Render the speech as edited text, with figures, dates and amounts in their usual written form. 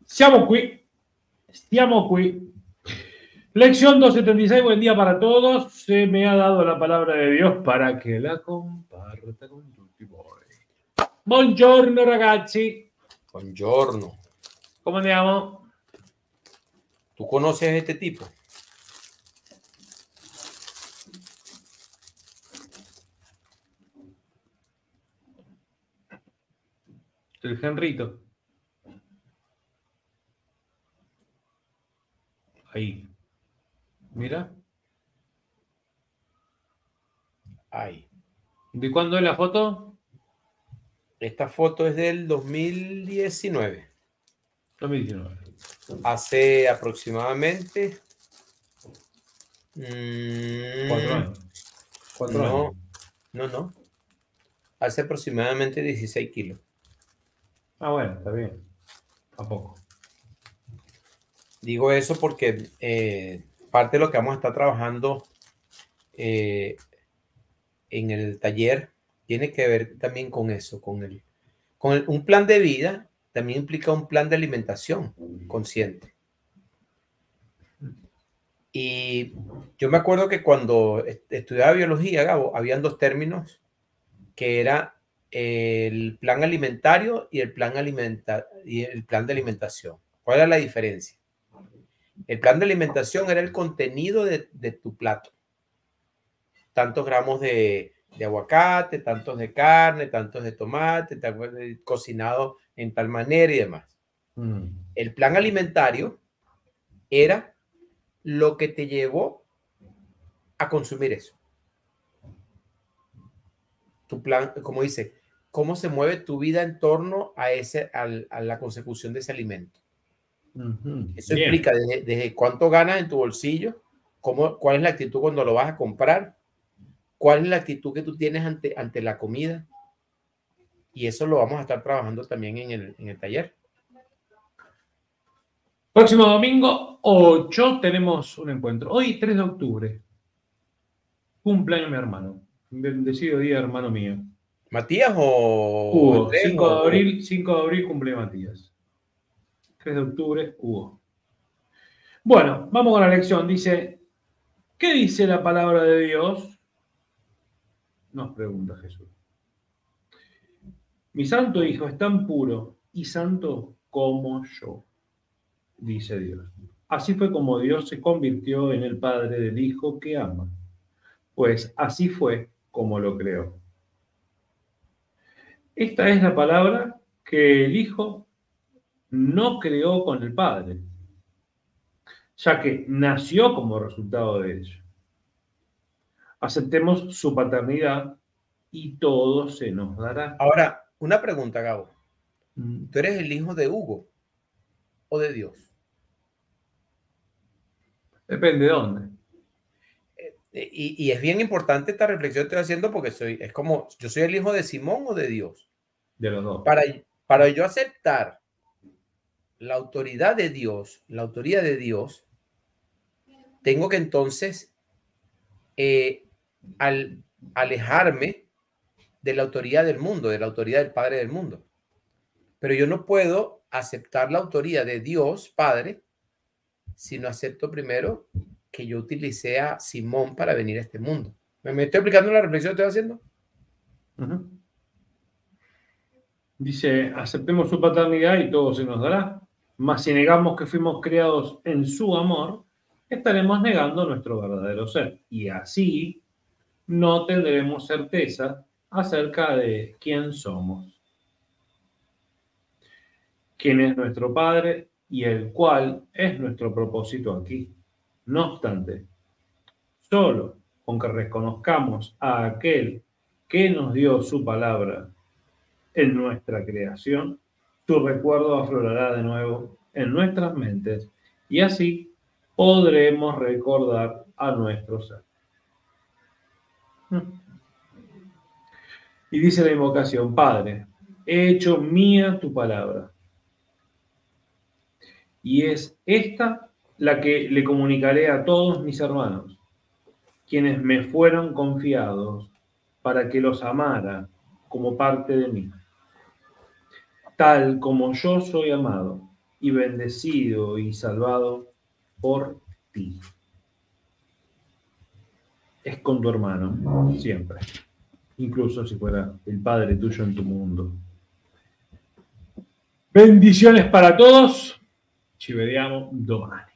Siamo qui. Siamo qui. Lección 276, buen día para todos. Se me ha dado la palabra de Dios para que la comparta con tutti voi. Buongiorno ragazzi. Buongiorno. ¿Cómo andiamo? ¿Tú conoces a este tipo? El Henrito. Ahí. Mira. Ahí. ¿De cuándo es la foto? Esta foto es del 2019. 2019. Hace aproximadamente... 4 años. 4 años. No. Hace aproximadamente 16 kilos. Ah, bueno, está bien. ¿A poco? Digo eso porque parte de lo que vamos a estar trabajando en el taller tiene que ver también con eso, un plan de vida. También implica un plan de alimentación consciente. Y yo me acuerdo que cuando estudiaba biología, Gabo, habían dos términos que era el plan alimentario y el plan de alimentación. ¿Cuál era la diferencia? El plan de alimentación era el contenido de tu plato. Tantos gramos de aguacate, tantos de carne, tantos de tomate, cocinado en tal manera y demás. El plan alimentario era lo que te llevó a consumir eso. Tu plan, como dice, cómo se mueve tu vida en torno a la consecución de ese alimento. Eso Bien. implica desde cuánto ganas en tu bolsillo, cuál es la actitud cuando lo vas a comprar, cuál es la actitud que tú tienes ante la comida. Y eso lo vamos a estar trabajando también en el taller. Próximo domingo 8 tenemos un encuentro. Hoy 3 de octubre. Cumpleaños mi hermano. Bendecido día, hermano mío. ¿Matías o Hugo. Andrés? 5 de abril cumple Matías. 3 de octubre, Hugo. Bueno, vamos con la lección. Dice, ¿qué dice la palabra de Dios? Nos pregunta Jesús. Mi santo hijo es tan puro y santo como yo, dice Dios. Así fue como Dios se convirtió en el Padre del Hijo que ama, pues así fue como lo creó. Esta es la palabra que el Hijo no creó con el Padre, ya que nació como resultado de ello. Aceptemos su paternidad y todo se nos dará. Ahora, una pregunta, Gabo. ¿Tú eres el hijo de Hugo o de Dios? Depende de dónde. Y es bien importante esta reflexión que estoy haciendo porque es como, ¿yo soy el hijo de Simón o de Dios? De los dos. Para yo aceptar la autoridad de Dios, tengo que entonces, al alejarme de la autoridad del mundo, de la autoridad del Padre del mundo. Pero yo no puedo aceptar la autoridad de Dios, Padre, si no acepto primero que yo utilicé a Simón para venir a este mundo. ¿Me estoy explicando la reflexión que estoy haciendo? Dice, aceptemos su paternidad y todo se nos dará. Mas si negamos que fuimos creados en su amor, estaremos negando nuestro verdadero ser. Y así no tendremos certeza acerca de quién somos, quién es nuestro Padre y el cual es nuestro propósito aquí. No obstante, solo con que reconozcamos a aquel que nos dio su palabra en nuestra creación, su recuerdo aflorará de nuevo en nuestras mentes y así podremos recordar a nuestro ser. Y dice la invocación, Padre, he hecho mía tu palabra. Y es esta la que le comunicaré a todos mis hermanos, quienes me fueron confiados para que los amara como parte de mí, tal como yo soy amado y bendecido y salvado por ti. Es con tu hermano, siempre. Incluso si fuera el padre tuyo en tu mundo. Bendiciones para todos. Ci vediamo domani.